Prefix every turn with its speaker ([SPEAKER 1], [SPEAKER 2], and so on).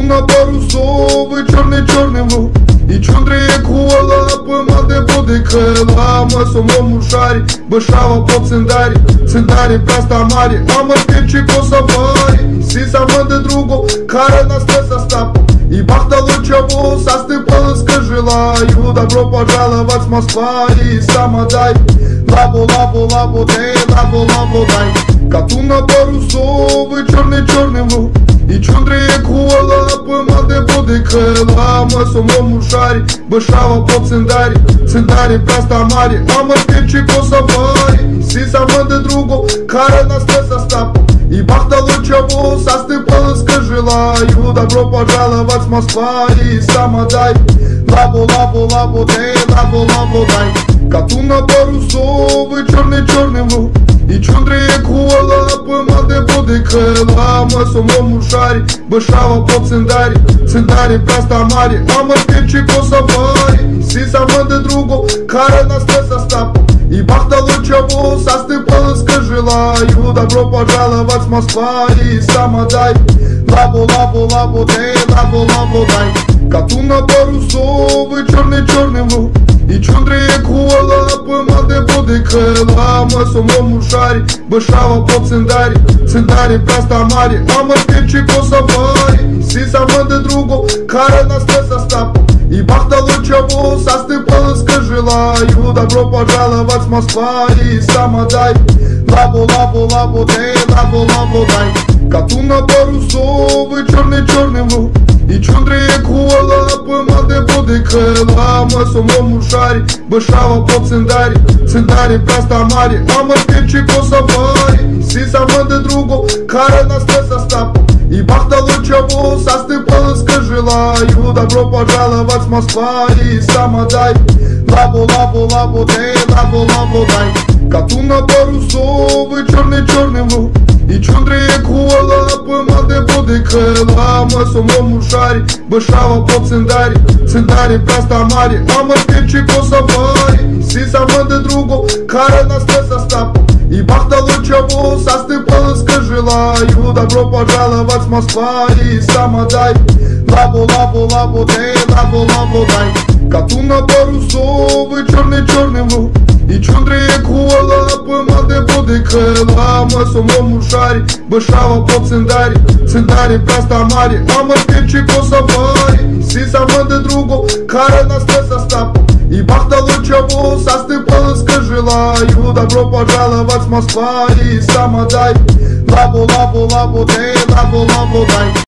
[SPEAKER 1] на парусовий, чорний луг. І чундріє кола, помаде буде крила. Ми самому шарі, бешава по циндарі. Циндарі праста марі, а маркенчик по саварі. Сі самаде друго, каре нас не состав. И бахтало чего, состыпалась кожила. Его добро пожаловать в Москва и самодай. Лабо, дай, лабо, дай. Коту на парусовый, чорний луг. І чундріє кола, помаде буде крила. Ми самому шарі, бешава по циндарі. Циндарі праста марі, а маркенчик по саварі. Сі самаде друго, каре нас не состав. И бахтало чего, состыпалась кожила. Его добро пожаловать в Москва и самодай. Лабо, дай, лабо, дай. Коту на парусовий, чорний луг. І чундріє кола, помаде буде крила. Ми самому шарі, бешава по циндарі. Циндарі праста марі, а маркенчик по саварі. Сі самаде друго, каре нас не состав. И бахтало чего, состыпалась кожила. Его добро пожаловать в Москва и самодай. Лабо, дай, лабо, дай. Коту на парусовий, чорний луг. І чундріє кола, помаде буде крила. Ми самому шарі, бешава по циндарі. Циндарі праста марі, а маркенчик по саварі. Сі самаде друго, каре нас не состав. И бахтало чего, состыпалась кожила. Его добро пожаловать в Москва и самодай. Лабо, дай, лабо, дай. Коту на парусовий, чорний луг. І чундріє кола, помаде буде крила. Ми самому шарі, бешава по циндарі. Циндарі праста марі, а маркенчик по саварі. Сі самаде друго, каре нас не состав. И бахтало чего, состыпалась кожила. Его добро пожаловать в Москва и самодай. Лабо, дай, лабо, дай. Коту на парусовий, чорний луг. І чундріє кола, помаде буде крила. Ми самому шарі, бешава по циндарі. Циндарі праста марі, а маркенчик по саварі. Сі самаде друго, каре нас не состав. И бахтало чего, состыпалась кожила. Его добро пожаловать в Москва и самодай. Лабо, дай, лабо, дай. Коту на парусовий, чорний луг. І чундріє кола, помаде буде крила. Ми самому шарі, бешава по циндарі. Циндарі праста марі, а маркенчик по саварі. Сі самаде друго, каре нас не состав. И бахтало чего, состыпалась кожила. Его добро пожаловать в Москва и самодай. Лабо, дай, лабо, дай.